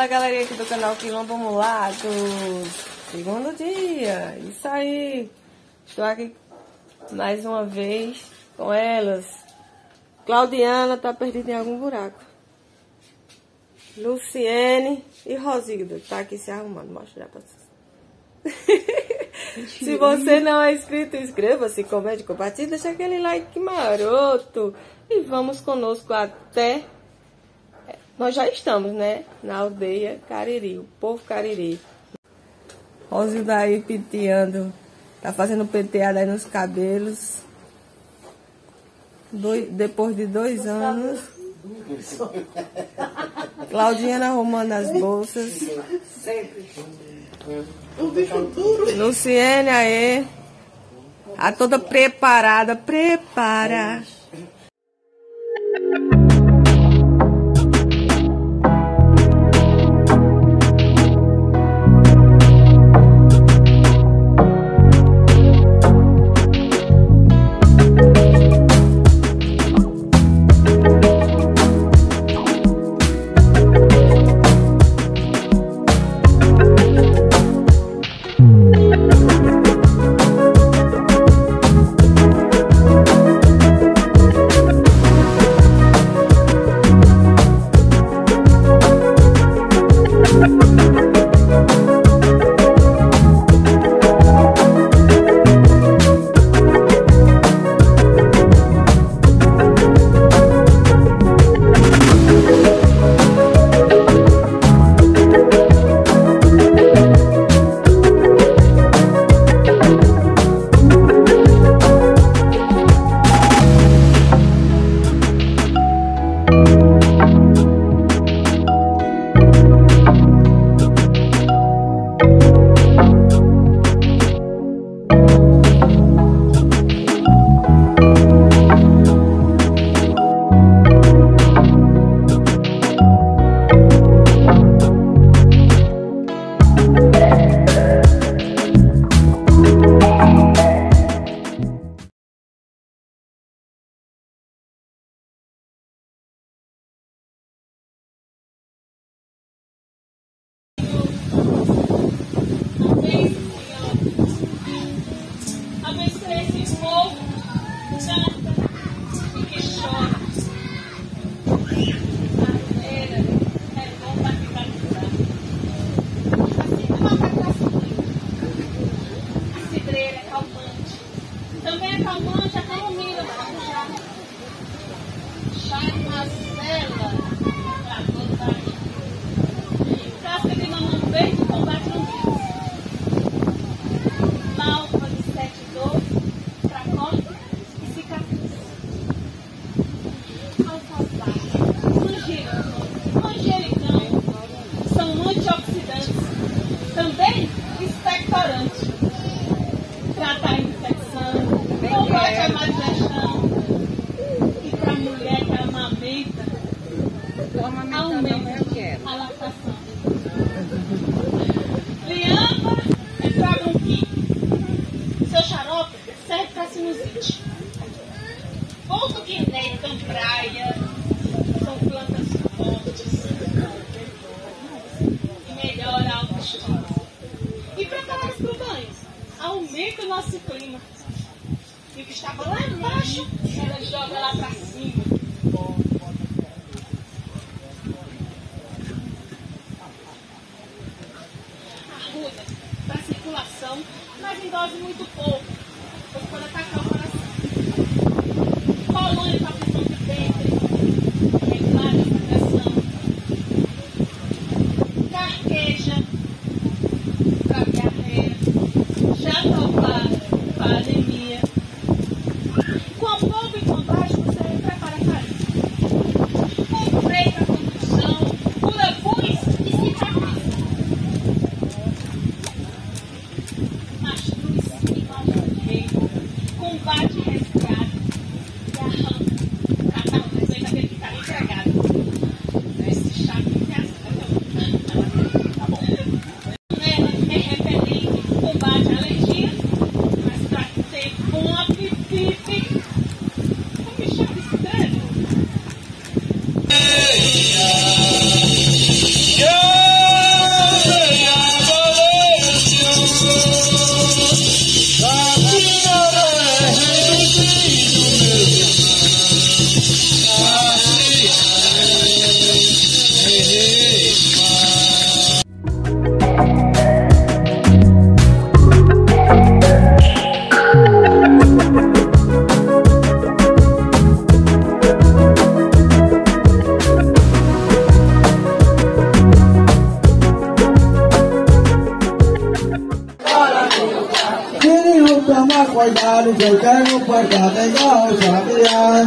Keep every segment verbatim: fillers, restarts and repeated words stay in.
Fala, galerinha aqui do canal Quilombo Mulatos. Segundo dia. Isso aí. Estou aqui mais uma vez com elas. Claudiana tá perdida em algum buraco. Luciene e Rosilda tá aqui se arrumando. Mostrar pra vocês. Se você não é inscrito, inscreva-se, comente, compartilhe, deixa aquele like maroto. E vamos conosco até... Nós já estamos, né? Na aldeia Cariri, o povo Cariri. Rosilda aí penteando. Tá fazendo penteada aí nos cabelos. Dois, depois de dois anos. Claudiana arrumando as bolsas. Sempre. Luciene aí. A toda preparada. Prepara. Aumenta o nosso clima. E o que estava lá embaixo, ela joga lá para cima. Arruda para circulação, mas em dose muito pouco, pois pode atacar o coração. Colônia para pressão de ventre, regular essa pressão. Carqueja para diarreia. Já topado para anemia. Com a bomba e com baixo, você prepara a farinha. Com freio para condução, cura pus e cicatriz. Mastruz e mastruz. Cuidado que eu quero guardar legal, sabia?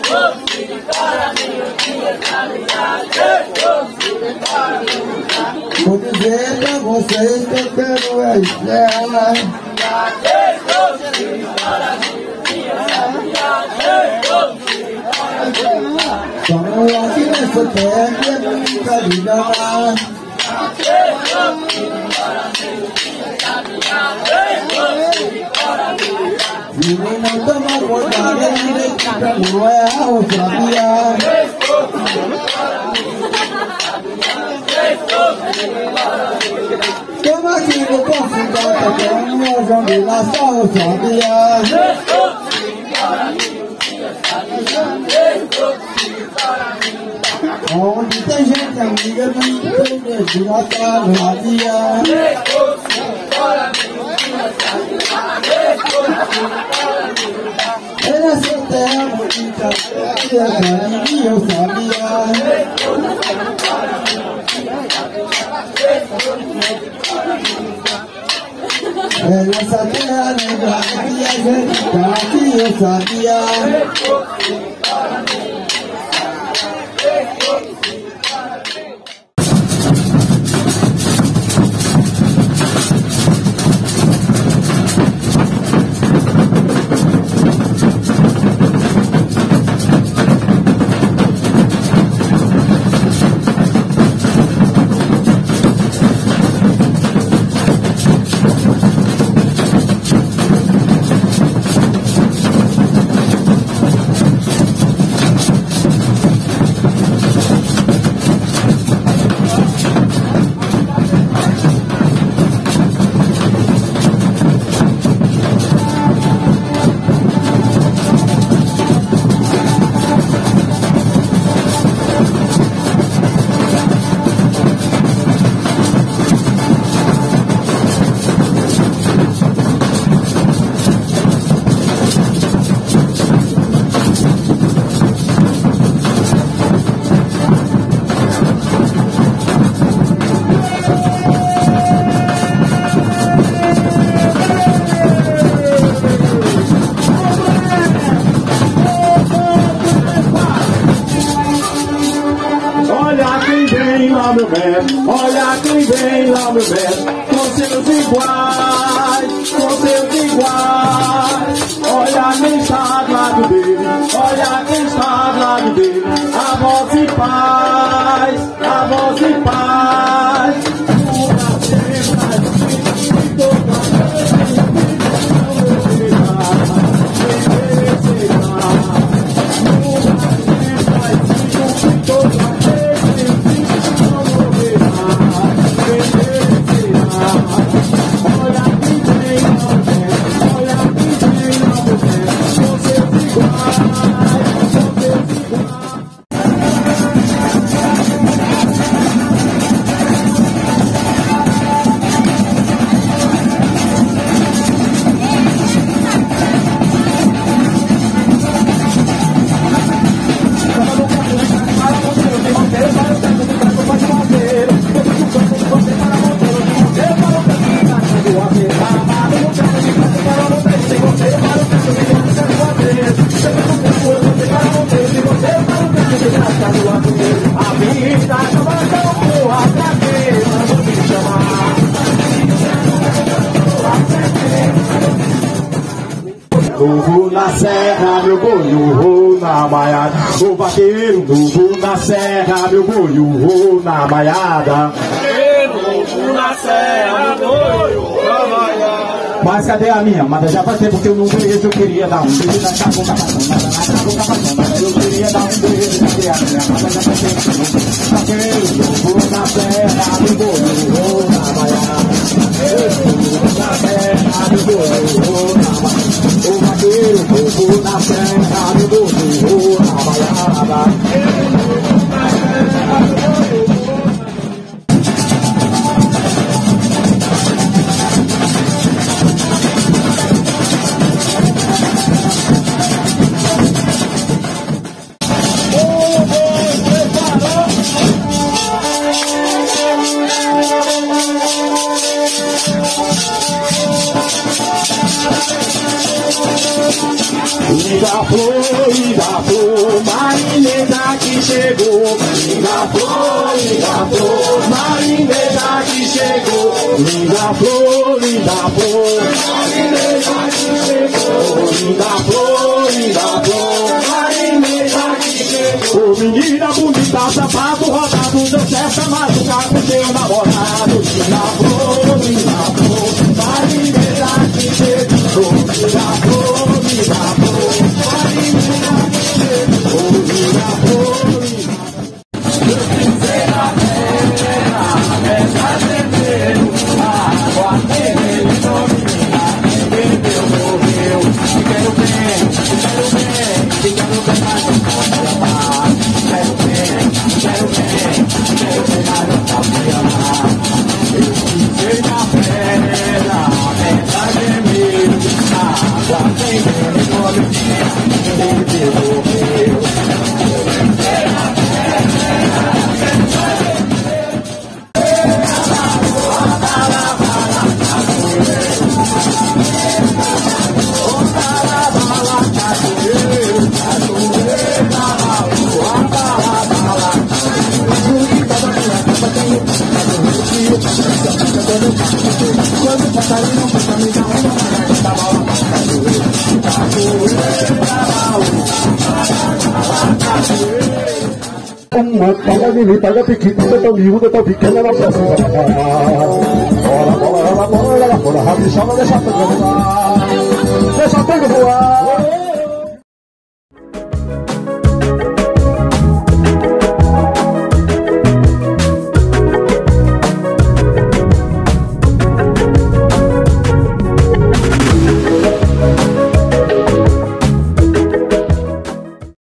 Vou dizer pra vocês que eu quero é estrear. Estamos aqui nessa terra que é muita vida lá. E não toma cuidado, ele fica no real, sabia? Toma aqui no posso dar que é uma zambilação, sabia? Onde tem gente amiga, não tem medo de matar, sabia? É nessa terra bonita, que a carinha eu sabia. É nessa terra negra que a gente tá aqui eu sabia. Olha quem vem lá meu mestre, com seus iguais, com seus iguais. Olha quem está do lado dele, olha quem está do lado dele. A voz e paz, a voz e paz. Novo na serra, meu boi, na maiada. O vaqueiro novo na serra, meu boi, na maiada. Novo na serra, meu boi, na maiada. Mas cadê a minha? Mas já faz tempo que eu não vejo. Eu queria dar um beijo na caboca passando, na caboca passando. Eu queria dar um beijo, cadê a minha? Mas já faz tempo que eu não vejo. Vaqueiro novo na serra, meu boi, na maiada. Novo na serra, meu boi, na maiada. O vaqueiro, povo na serra, meu boi, na maiada. linda flor, linda flor, marinesa que chegou. Linda flor, linda flor, marinesa que chegou. Linda flor, linda flor, marinesa que chegou. Linda flor, linda flor, marinesa que chegou. Ô menina bonita, sapato rodado, deu certo machucar com teu namorado. Linda flor, linda flor, marinesa que chegou. Linda flor, linda flor, marinesa que chegou. Linda flor, linda flor. Eu pisei na terra, essa terceiro, água terreiro, menina, quem bebeu morreu. Te quero bem, te quero bem, te quero bem, mas não posso amar. Quero bem, quero bem, quero bem, mas não posso amar. Eu pisei na terra, essa terceiro, água terreiro, menina, quem bebeu morreu. Uma palha de mim, paga piquita, eu tô miúdo, eu tô pequeno, ela precisa pagar. Bola, bola, bola, bola, bola, bola, rabichão, não deixa a pega voar. Deixa a pega voar.